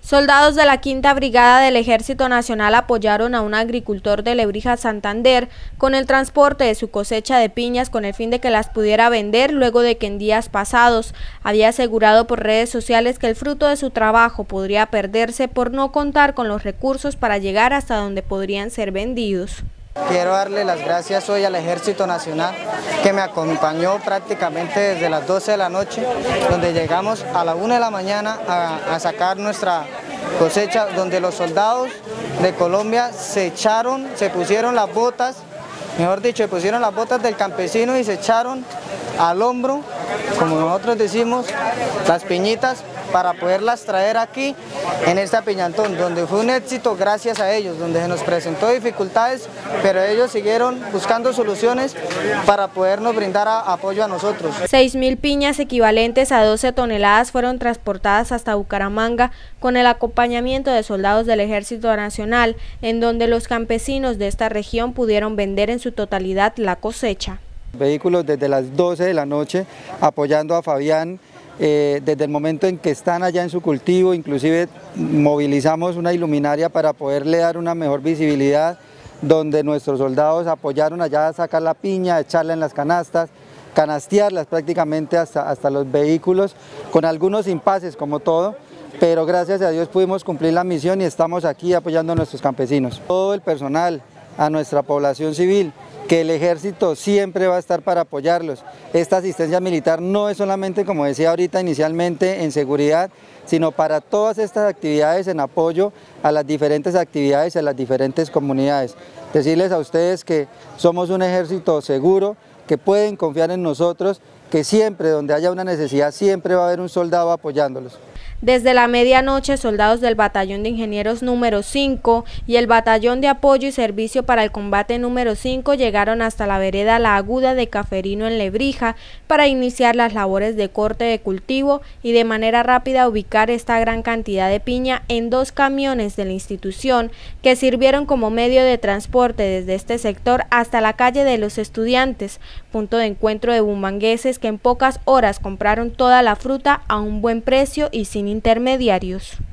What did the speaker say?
Soldados de la Quinta Brigada del Ejército Nacional apoyaron a un agricultor de Lebrija, Santander, con el transporte de su cosecha de piñas con el fin de que las pudiera vender luego de que en días pasados había asegurado por redes sociales que el fruto de su trabajo podría perderse por no contar con los recursos para llegar hasta donde podrían ser vendidos. Quiero darle las gracias hoy al Ejército Nacional que me acompañó prácticamente desde las 12 de la noche, donde llegamos a la 1 de la mañana a sacar nuestra cosecha, donde los soldados de Colombia se pusieron las botas, mejor dicho, se pusieron las botas del campesino y se echaron al hombro, como nosotros decimos, las piñitas para poderlas traer aquí en esta Piñantón, donde fue un éxito gracias a ellos, donde se nos presentó dificultades, pero ellos siguieron buscando soluciones para podernos brindar apoyo a nosotros. 6.000 piñas equivalentes a 12 toneladas fueron transportadas hasta Bucaramanga con el acompañamiento de soldados del Ejército Nacional, en donde los campesinos de esta región pudieron vender en su totalidad la cosecha. Vehículos desde las 12 de la noche apoyando a Fabián. Desde el momento en que están allá en su cultivo, inclusive movilizamos una iluminaria para poderle dar una mejor visibilidad, donde nuestros soldados apoyaron allá a sacar la piña, echarla en las canastas, canastearlas prácticamente hasta los vehículos, con algunos impases como todo, pero gracias a Dios pudimos cumplir la misión y estamos aquí apoyando a nuestros campesinos. Todo el personal, a nuestra población civil, que el ejército siempre va a estar para apoyarlos. Esta asistencia militar no es solamente, como decía ahorita inicialmente, en seguridad, sino para todas estas actividades en apoyo a las diferentes actividades y a las diferentes comunidades. Decirles a ustedes que somos un ejército seguro, que pueden confiar en nosotros, que siempre donde haya una necesidad siempre va a haber un soldado apoyándolos. Desde la medianoche, soldados del Batallón de Ingenieros número 5 y el Batallón de Apoyo y Servicio para el Combate número 5 llegaron hasta la vereda La Aguda de Caferino en Lebrija para iniciar las labores de corte de cultivo y de manera rápida ubicar esta gran cantidad de piña en 2 camiones de la institución que sirvieron como medio de transporte desde este sector hasta la calle de los Estudiantes, punto de encuentro de bumangueses que en pocas horas compraron toda la fruta a un buen precio y sin intermediarios.